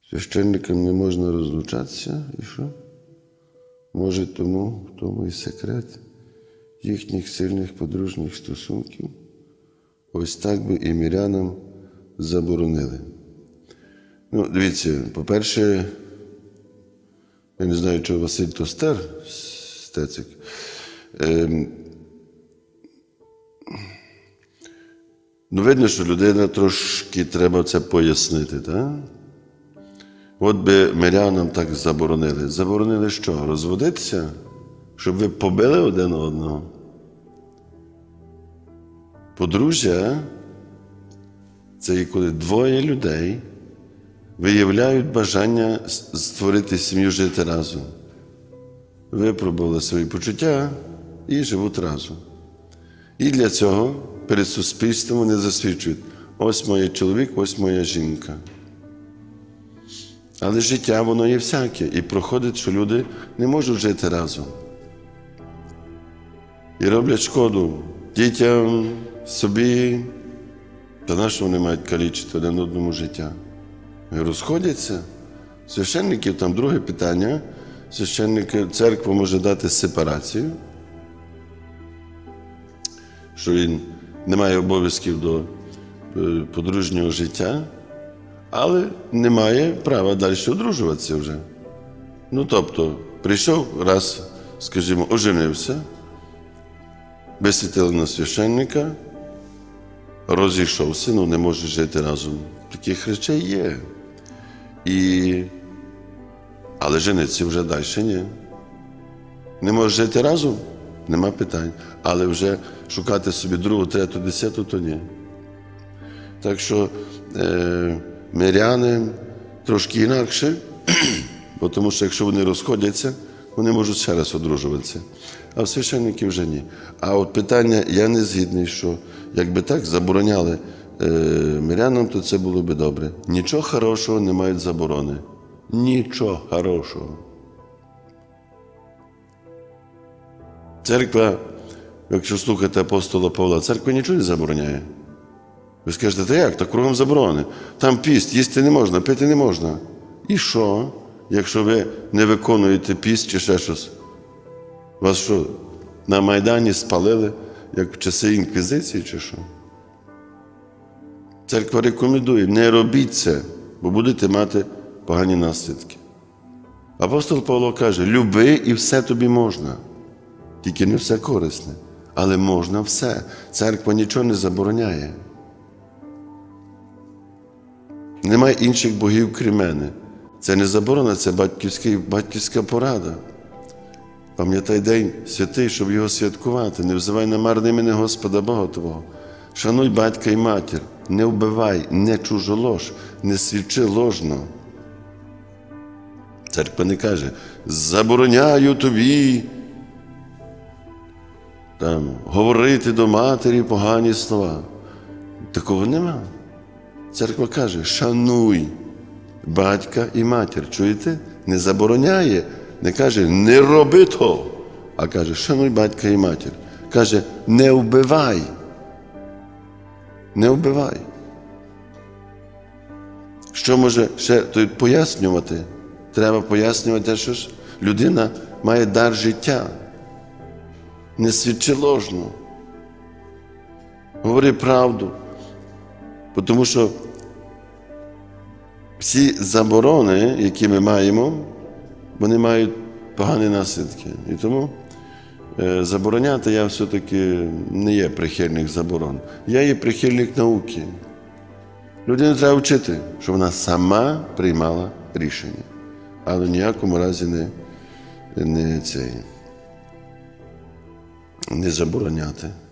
Священникам не можна розлучатися, і що? Може, в тому і секрет їхніх сильних подружніх стосунків. Ось так би і мирянам заборонили. Ну, дивіться, по-перше, я не знаю, чи Василь Тостер, Стецик, ну, видно, що людина трошки треба це пояснити, так? От би мирянам так заборонили. Заборонили що? Розводитися? Щоб ви побили один одного? Подружжя – це і коли двоє людей виявляють бажання створити сім'ю, жити разом. Випробували свої почуття і живуть разом. І для цього перед суспільством вони засвідчують: ось моє чоловік, ось моя жінка. Але життя, воно є всяке, і проходить, що люди не можуть жити разом. І роблять шкоду дітям, собі, та на що вони мають калічити один одному життя? І розходяться. Священників, там друге питання, церква може дати сепарацію, що він не має обов'язків до подружнього життя, але не має права далі одружуватися вже. Ну, тобто, прийшов раз, скажімо, оженився, висвітили на священника, розійшовся, ну не може жити разом. Таких речей є. Але жениться вже далі ні. Не може жити разом? Нема питань. Але вже шукати собі другу, третю, десяту, то ні. Так що миряни трошки інакше, бо тому що якщо вони розходяться, вони можуть ще раз одружуватися. А в священників вже ні. А от питання, я не згідний, що якби так забороняли мирянам, то це було би добре. Нічого хорошого не мають заборони. Нічого хорошого. Церква, якщо слухати апостола Павла, церква нічого не забороняє. Ви скажете, та як? Так кругом заборони. Там піст, їсти не можна, пити не можна. І що, якщо ви не виконуєте піст чи ще щось? Вас що, на Майдані спалили, як в часи інквізиції чи що? Церква рекомендує, не робіть це, бо будете мати погані наслідки. Апостол Павло каже, люби і все тобі можна. Тільки не все корисне, але можна все. Церква нічого не забороняє. Немає інших богів, крім мене. Це не заборона, це батьківська порада. Пам'ятай день святий, щоб його святкувати. Не взивай на марне ім'я Господа Бога Твого. Шануй батька і матір. Не вбивай, не чужолож, не свідчи ложно. Церква не каже, забороняю тобі говорити до матері погані слова. Такого нема. Церква каже, шануй батька і матір. Чуєте? Не забороняє, не каже, не роби то, а каже, шануй батька і матір. Каже, не вбивай. Не вбивай. Що може ще пояснювати? Треба пояснювати, що ж людина має дар життя. Не свідчи ложно. Говори правду. Тому що всі заборони, які ми маємо, вони мають погані наслідки. І тому забороняти я все-таки не є прихильник заборон. Я є прихильник науки. Людину треба вчити, щоб вона сама приймала рішення. Але в ніякому разі не забороняти.